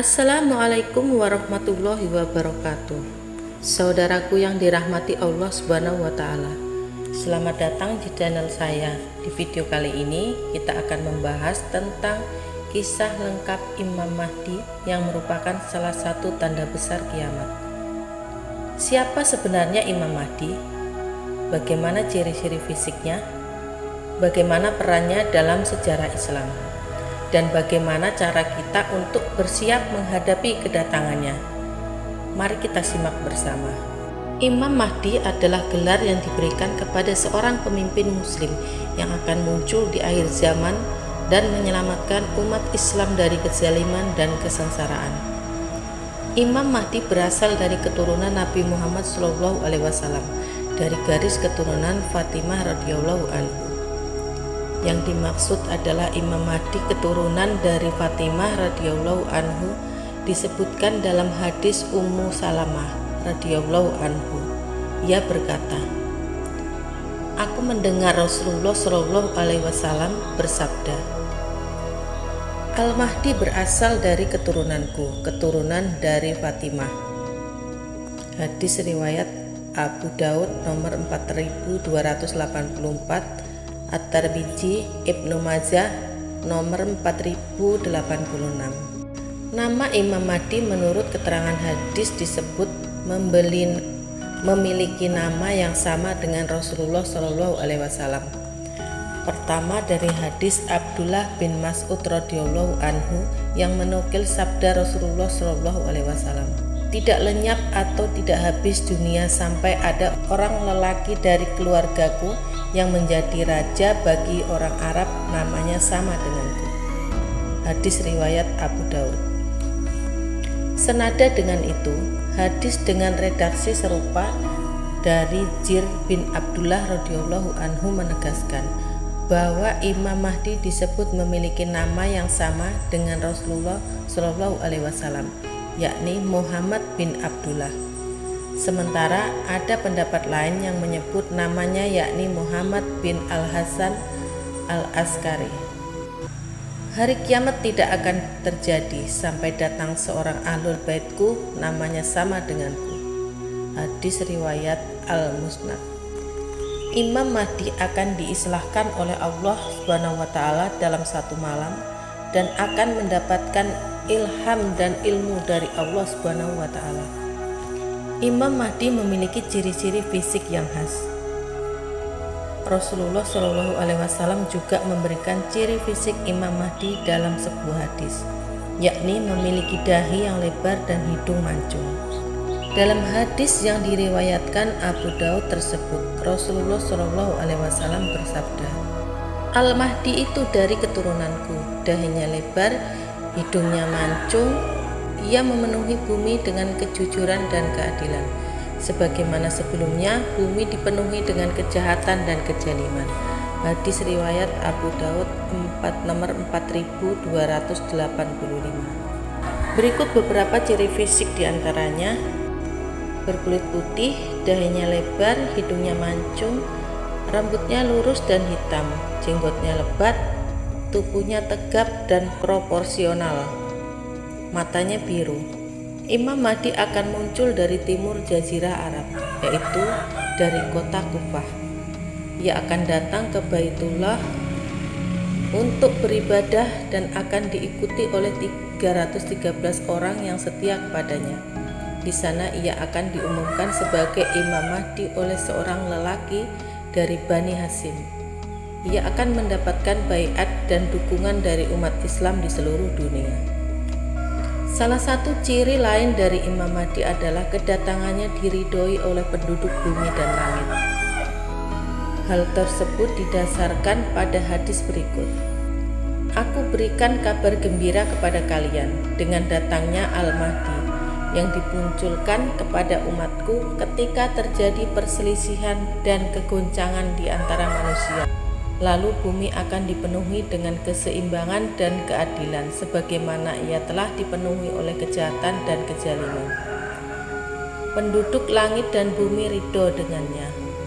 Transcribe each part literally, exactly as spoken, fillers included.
Assalamualaikum warahmatullahi wabarakatuh. Saudaraku yang dirahmati Allah Subhanahu wa taala. Selamat datang di channel saya. Di video kali ini kita akan membahas tentang kisah lengkap Imam Mahdi yang merupakan salah satu tanda besar kiamat. Siapa sebenarnya Imam Mahdi? Bagaimana ciri-ciri fisiknya? Bagaimana perannya dalam sejarah Islam? Dan bagaimana cara kita untuk bersiap menghadapi kedatangannya. Mari kita simak bersama. Imam Mahdi adalah gelar yang diberikan kepada seorang pemimpin muslim yang akan muncul di akhir zaman dan menyelamatkan umat Islam dari kezaliman dan kesengsaraan. Imam Mahdi berasal dari keturunan Nabi Muhammad shallallahu alaihi wasallam, dari garis keturunan Fatimah radhiyallahu anhu. Yang dimaksud adalah Imam Mahdi keturunan dari Fatimah radhiyallahu anhu disebutkan dalam hadis Ummu Salamah radhiyallahu anhu. Ia berkata, "Aku mendengar Rasulullah shallallahu alaihi wasallam bersabda, Al-Mahdi berasal dari keturunanku, keturunan dari Fatimah." Hadis riwayat Abu Daud nomor empat ribu dua ratus delapan puluh empat, At-Tirmidzi, Ibnu Majah nomor empat ribu delapan puluh enam. Nama Imam Mahdi menurut keterangan hadis disebut membeli, memiliki nama yang sama dengan Rasulullah shallallahu alaihi wasallam. Pertama dari hadis Abdullah bin Mas'ud radhiyallahu anhu yang menukil sabda Rasulullah shallallahu alaihi wasallam, "Tidak lenyap atau tidak habis dunia sampai ada orang lelaki dari keluargaku yang menjadi raja bagi orang Arab namanya sama denganku." Hadis riwayat Abu Daud. Senada dengan itu, hadis dengan redaksi serupa dari Jir bin Abdullah radhiyallahu anhu menegaskan bahwa Imam Mahdi disebut memiliki nama yang sama dengan Rasulullah shallallahu alaihi wasallam, yakni Muhammad bin Abdullah. Sementara ada pendapat lain yang menyebut namanya yakni Muhammad bin Al-Hasan Al-Askari. Hari kiamat tidak akan terjadi sampai datang seorang ahlul baitku namanya sama denganku. Hadis riwayat Al-Musnad. Imam Mahdi akan diislahkan oleh Allah Subhanahu wa taala dalam satu malam dan akan mendapatkan ilham dan ilmu dari Allah Subhanahu wa taala. Imam Mahdi memiliki ciri-ciri fisik yang khas. Rasulullah shallallahu alaihi wasallam juga memberikan ciri fisik Imam Mahdi dalam sebuah hadis, yakni memiliki dahi yang lebar dan hidung mancung. Dalam hadis yang diriwayatkan Abu Daud tersebut, Rasulullah shallallahu alaihi wasallam bersabda, "Al-Mahdi itu dari keturunanku, dahinya lebar, hidungnya mancung. Ia memenuhi bumi dengan kejujuran dan keadilan, sebagaimana sebelumnya bumi dipenuhi dengan kejahatan dan kezaliman." Hadis riwayat Abu Daud empat nomor empat ribu dua ratus delapan puluh lima. Berikut beberapa ciri fisik diantaranya: berkulit putih, dahinya lebar, hidungnya mancung, rambutnya lurus dan hitam, jenggotnya lebat, tubuhnya tegap dan proporsional, matanya biru. Imam Mahdi akan muncul dari timur Jazirah Arab, yaitu dari kota Kufah. Ia akan datang ke Baitullah untuk beribadah dan akan diikuti oleh tiga ratus tiga belas orang yang setia kepadanya. Di sana ia akan diumumkan sebagai Imam Mahdi oleh seorang lelaki dari Bani Hashim. Ia akan mendapatkan baiat dan dukungan dari umat Islam di seluruh dunia. Salah satu ciri lain dari Imam Mahdi adalah kedatangannya diridhoi oleh penduduk bumi dan langit. Hal tersebut didasarkan pada hadis berikut. "Aku berikan kabar gembira kepada kalian dengan datangnya Al-Mahdi yang dimunculkan kepada umatku ketika terjadi perselisihan dan kegoncangan di antara manusia. Lalu bumi akan dipenuhi dengan keseimbangan dan keadilan sebagaimana ia telah dipenuhi oleh kejahatan dan kezaliman. Penduduk langit dan bumi ridho dengannya."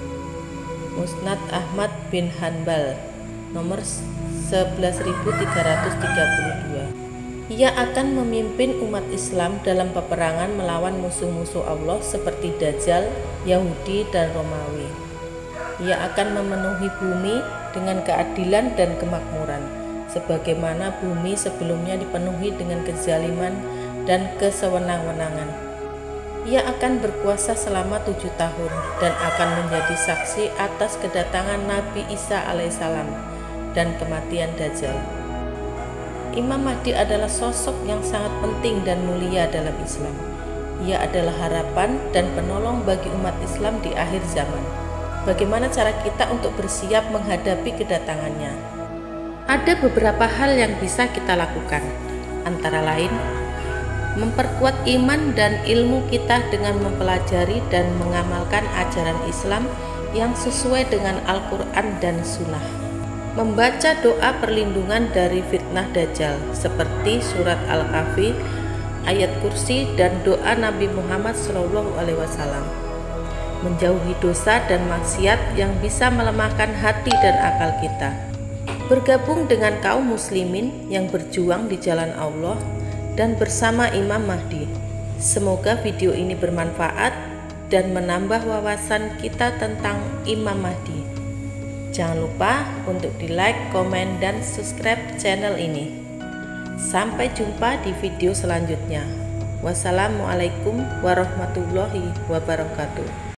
Musnad Ahmad bin Hanbal nomor sebelas ribu tiga ratus tiga puluh dua. Ia akan memimpin umat Islam dalam peperangan melawan musuh-musuh Allah seperti Dajjal, Yahudi, dan Romawi. Ia akan memenuhi bumi dengan keadilan dan kemakmuran, sebagaimana bumi sebelumnya dipenuhi dengan kezaliman dan kesewenang-wenangan. Ia akan berkuasa selama tujuh tahun dan akan menjadi saksi atas kedatangan Nabi Isa alaihissalam dan kematian Dajjal. Imam Mahdi adalah sosok yang sangat penting dan mulia dalam Islam. Ia adalah harapan dan penolong bagi umat Islam di akhir zaman. Bagaimana cara kita untuk bersiap menghadapi kedatangannya? Ada beberapa hal yang bisa kita lakukan, antara lain memperkuat iman dan ilmu kita dengan mempelajari dan mengamalkan ajaran Islam yang sesuai dengan Al-Quran dan Sunnah. Membaca doa perlindungan dari fitnah Dajjal seperti surat Al-Kahfi, ayat kursi, dan doa Nabi Muhammad shallallahu alaihi wasallam. Menjauhi dosa dan maksiat yang bisa melemahkan hati dan akal kita. Bergabung dengan kaum muslimin yang berjuang di jalan Allah dan bersama Imam Mahdi. Semoga video ini bermanfaat dan menambah wawasan kita tentang Imam Mahdi. Jangan lupa untuk di like, komen, dan subscribe channel ini. Sampai jumpa di video selanjutnya. Wassalamualaikum warahmatullahi wabarakatuh.